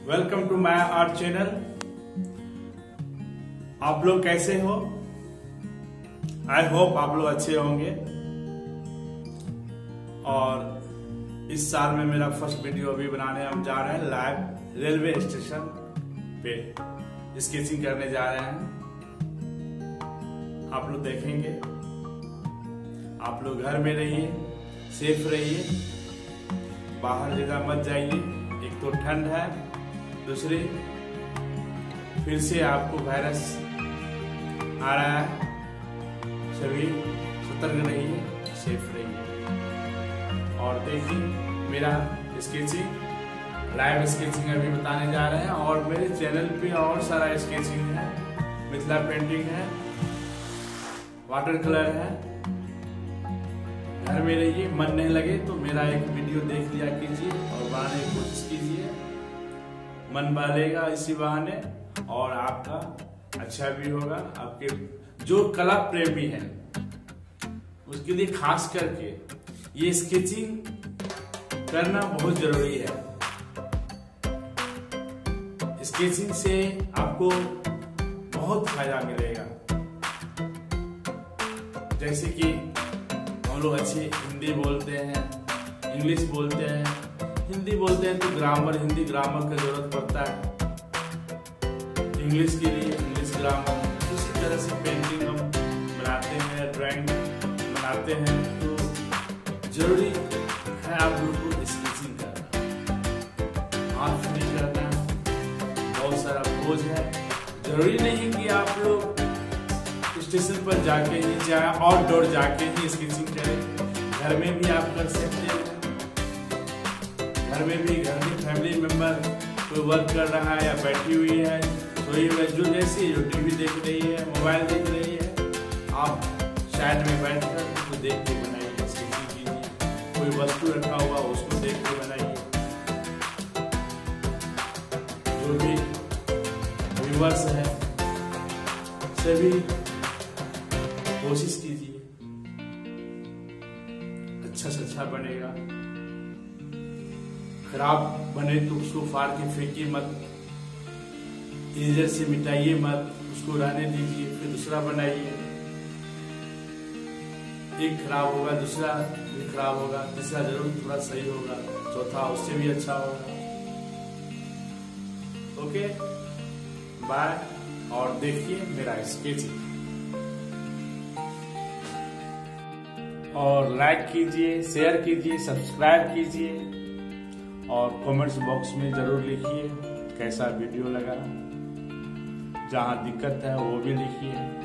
Welcome to my art channel. आप लोग कैसे हो? आई होप आप लोग अच्छे होंगे। और इस साल में मेरा फर्स्ट वीडियो अभी बनाने हम जा रहे हैं। लाइव रेलवे स्टेशन पे स्केचिंग करने जा रहे हैं। आप लोग देखेंगे। आप लोग घर में रहिए, सेफ रहिए, बाहर जगह मत जाइए। एक तो ठंड है, दूसरी फिर से आपको वायरस आ रहा है। सभी सतर्क रहिए, सेफ रहिए। और देखिए मेरा स्केचिंग, लाइव स्केचिंग अभी बताने जा रहे हैं। और मेरे चैनल पे और सारा स्केचिंग है, मिथिला पेंटिंग है, वाटर कलर है। घर में रहिए, मन नहीं लगे तो मेरा एक वीडियो देख लिया कीजिए और बनाने की कोशिश कीजिए। मन बहलेगा इसी बहाने और आपका अच्छा भी होगा। आपके जो कला प्रेमी है उसके लिए खास करके ये स्केचिंग करना बहुत जरूरी है। स्केचिंग से आपको बहुत फायदा मिलेगा। जैसे कि हम लोग अच्छी हिंदी बोलते हैं, इंग्लिश बोलते हैं। हिंदी बोलते हैं तो ग्रामर, हिंदी ग्रामर की जरूरत पड़ता है। इंग्लिश के लिए इंग्लिश ग्रामर। इसी तरह से पेंटिंग हम बनाते हैं, ड्राइंग बनाते हैं, तो जरूरी है आप लोग को स्केचिंग करना, हाथ फ्री करना। बहुत सारा बोझ है। जरूरी नहीं कि आप लोग स्टेशन पर जाके ही, चाहे आउटडोर जाके ही स्केचिंग करें। घर में भी आप कर सकते हैं। घर में भी, घर में फैमिली मेंबर कोई वर्क कर रहा है या बैठी हुई है, सोई हुई, जो जैसी जो टीवी देख रही है, मोबाइल देख रही है, आप साइड में बैठकर उसको देख के बनाइए, स्केचिंग कीजिए। कोई वस्तु रखा हुआ उसको देख के बनाइए। जो भी व्यूअर्स है सभी कोशिश कीजिए, अच्छा से अच्छा बनेगा। खराब बने तो उसको फाड़ के फेंकिए मत, इरेजर से मिटाइए मत, उसको रहने दीजिए, फिर दूसरा बनाइए। एक खराब होगा, दूसरा भी खराब होगा, तीसरा जरूर थोड़ा सही होगा, चौथा उससे भी अच्छा होगा। Okay, bye. और देखिए मेरा स्केचिंग। और लाइक कीजिए, शेयर कीजिए, सब्सक्राइब कीजिए और कमेंट्स बॉक्स में जरूर लिखिए कैसा वीडियो लगा। जहां दिक्कत है वो भी लिखिए।